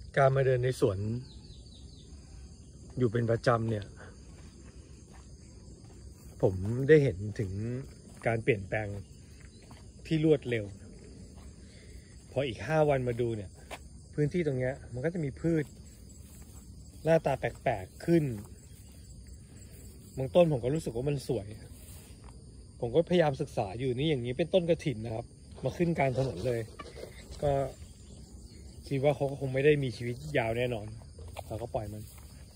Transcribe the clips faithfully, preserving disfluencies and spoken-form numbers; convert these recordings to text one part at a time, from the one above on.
การมาเดินในสวนอยู่เป็นประจำเนี่ยผมได้เห็นถึงการเปลี่ยนแปลงที่รวดเร็วพออีกห้าวันมาดูเนี่ยพื้นที่ตรงนี้มันก็จะมีพืชหน้าตาแปลกๆขึ้นบางต้นผมก็รู้สึกว่ามันสวยผมก็พยายามศึกษาอยู่นี่อย่างนี้เป็นต้นกระถิ่นนะครับมาขึ้นกลางถนนเลยก็คิดว่าเขาก็คงไม่ได้มีชีวิตยาวแน่นอนเราก็ปล่อยมัน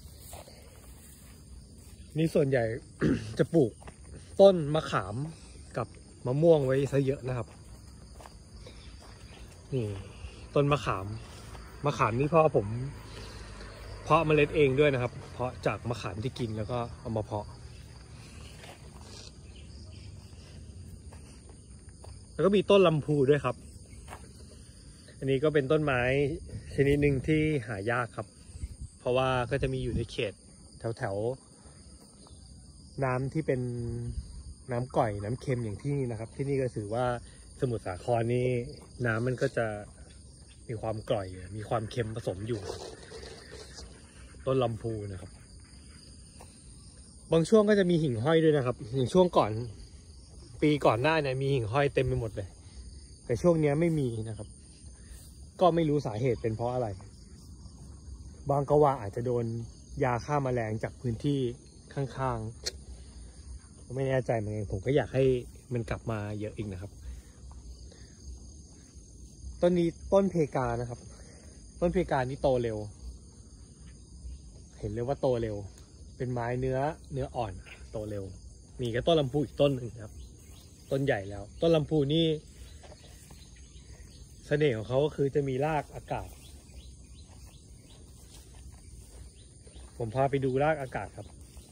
นี่ส่วนใหญ่ จะปลูกต้นมะขามกับมะม่วงไว้ซะเยอะนะครับนี่ต้นมะขามมะขามนี่พ่อผมเพาะเมล็ดเองด้วยนะครับเพาะจากมะขามที่กินแล้วก็เอามาเพาะแล้วก็มีต้นลำพูด้วยครับอันนี้ก็เป็นต้นไม้ชนิดหนึ่งที่หายากครับเพราะว่าก็จะมีอยู่ในเขตแถวแถวน้ำที่เป็นน้ำก่อยน้ำเค็มอย่างที่นี่นะครับที่นี่ก็ถือว่าสมุทรสาครนี่น้ำมันก็จะมีความกร่อยมีความเค็มผสมอยู่ต้นลำพูนะครับบางช่วงก็จะมีหิ่งห้อยด้วยนะครับอย่างช่วงก่อนปีก่อนหน้าเนี่ยมีหิ่งห้อยเต็มไปหมดเลยแต่ช่วงนี้ไม่มีนะครับก็ไม่รู้สาเหตุเป็นเพราะอะไรบางก็ว่าอาจจะโดนยาฆ่าแมลงจากพื้นที่ข้างๆไม่แน่ใจเหมือนกันผมก็อยากให้มันกลับมาเยอะอีกนะครับต้นนี้ต้นเพกานะครับต้นเพกานี่โตเร็วเห็นเลยว่าโตเร็วเป็นไม้เนื้อเนื้ออ่อนโตเร็วมีก็ต้นลำพูอีกต้นหนึ่งครับต้นใหญ่แล้วต้นลำพูนี่เสน่ห์ของเขาก็คือจะมีรากอากาศผมพาไปดูรากอากาศครับ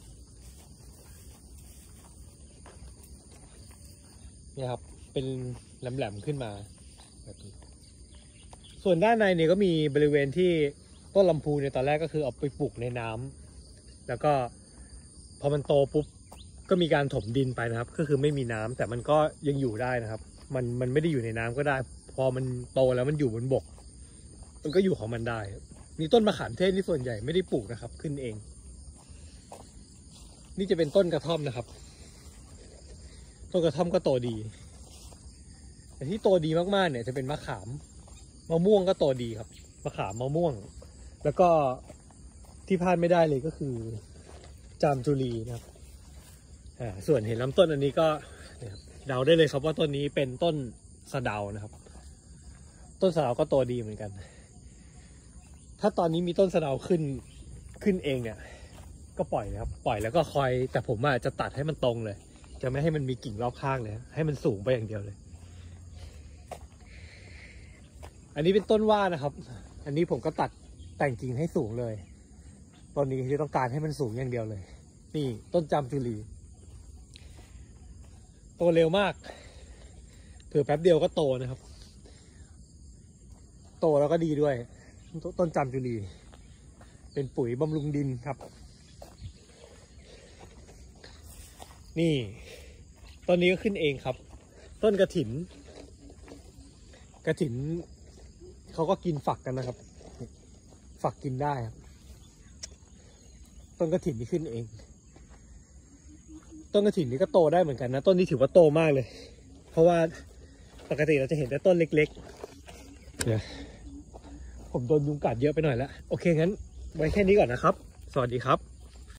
นี่ครับเป็นแหลมๆขึ้นมาแบบนี้ส่วนด้านในเนี่ยก็มีบริเวณที่ต้นลำพูในตอนแรกก็คือเอาไปปลูกในน้ำแล้วก็พอมันโตปุ๊บก็มีการถมดินไปนะครับก็คือไม่มีน้ำแต่มันก็ยังอยู่ได้นะครับมันมันไม่ได้อยู่ในน้ำก็ได้พอมันโตแล้วมันอยู่บนบกมันก็อยู่ของมันได้นี่ต้นมะขามเทศนี่ส่วนใหญ่ไม่ได้ปลูกนะครับขึ้นเองนี่จะเป็นต้นกระท่อมนะครับต้นกระท่อมก็โตดีแต่ที่โตดีมากๆเนี่ยจะเป็นมะขามมะม่วงก็โตดีครับมะขามมะม่วงแล้วก็ที่พลาดไม่ได้เลยก็คือจามจุลีนะครับอ่าส่วนเห็นลำต้นอันนี้ก็เดาได้เลยครับว่าต้นนี้เป็นต้นสะเดานะครับต้นสะเดาก็โตดีเหมือนกันถ้าตอนนี้มีต้นสะเดาขึ้นขึ้นเองเนี่ยก็ปล่อยนะครับปล่อยแล้วก็คอยแต่ผมอาจจะตัดให้มันตรงเลยจะไม่ให้มันมีกิ่งรอบข้างเลยให้มันสูงไปอย่างเดียวเลยอันนี้เป็นต้นว่านะครับอันนี้ผมก็ตัดแต่งกิ่งให้สูงเลยต้นนี้ที่ต้องการให้มันสูงอย่างเดียวเลยนี่ต้นจามจุลีโตเร็วมากเผื่อแป๊บเดียวก็โตนะครับโตแล้วก็ดีด้วยต้นจามจุลีเป็นปุ๋ยบำรุงดินครับนี่ต้นนี้ก็ขึ้นเองครับต้นกระถินกระถินเขาก็กินฝักกันนะครับฝักกินได้ครับต้นกระถินนี่ขึ้นเองต้นกระถินนี่ก็โตได้เหมือนกันนะต้นนี้ถือว่าโตมากเลยเพราะว่าปกติเราจะเห็นแต่ต้นเล็กๆเนี่ยผมโดนยุงกัดเยอะไปหน่อยแล้วโอเคงั้นไว้แค่นี้ก่อนนะครับสวัสดีครับ